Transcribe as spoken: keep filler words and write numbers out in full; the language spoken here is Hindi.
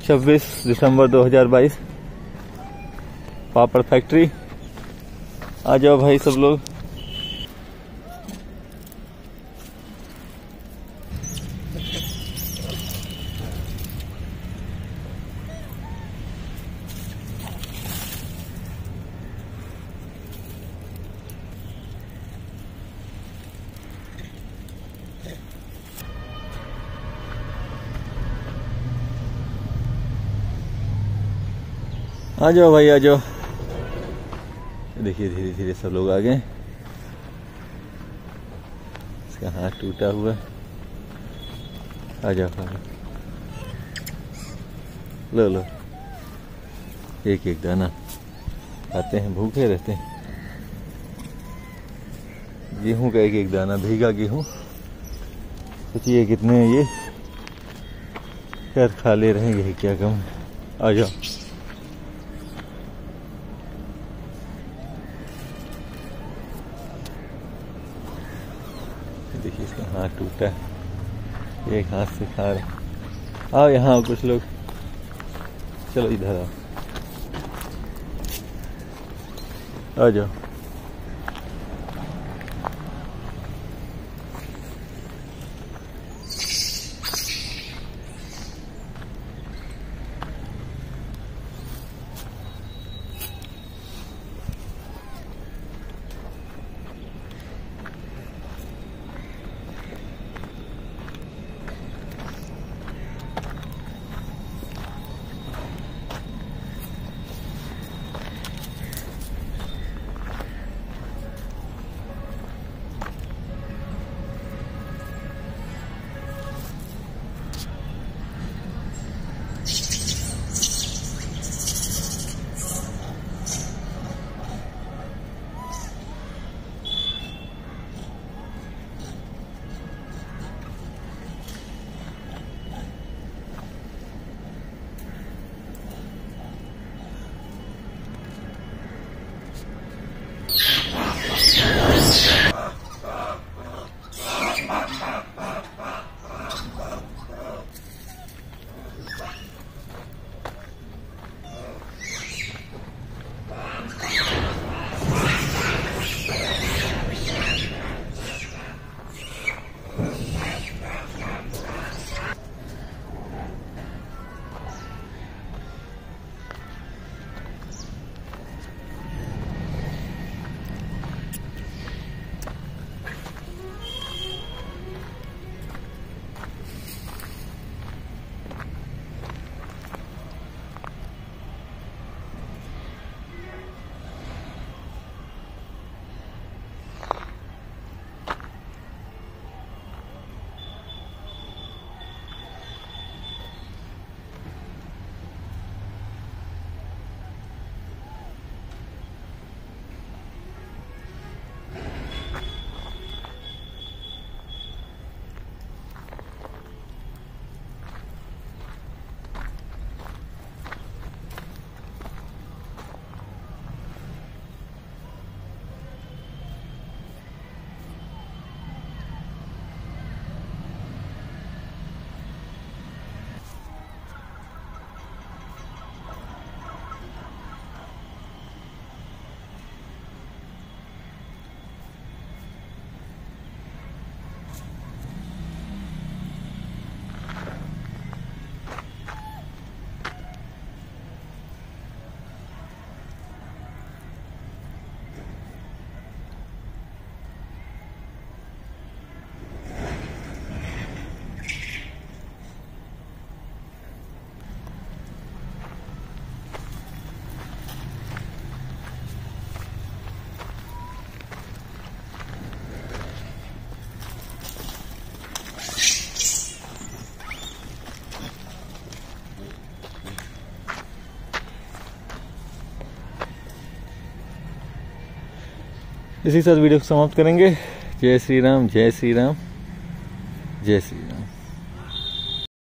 छब्बीस दिसंबर दो हज़ार बाईस, पापड़ फैक्ट्री। आ जाओ भाई सब लोग। आ जाओ भाई आ जाओ। देखिए धीरे धीरे सब लोग आ गए। इसका हाथ टूटा हुआ। आ जाओ लो लो, एक एक दाना खाते हैं, भूखे रहते हैं। गेहूं का एक एक दाना, भीगा गेहूं। सोचिए कितने ये खैर खा ले रहे हैं, क्या कम। आ जाओ। देखिए इसका हाथ टूटा है, एक हाथ से खा रहे। आओ यहाँ आओ कुछ लोग, चलो इधर आओ, आ जाओ। इसी साथ वीडियो को समाप्त करेंगे। जय श्री राम, जय श्री राम, जय श्री राम।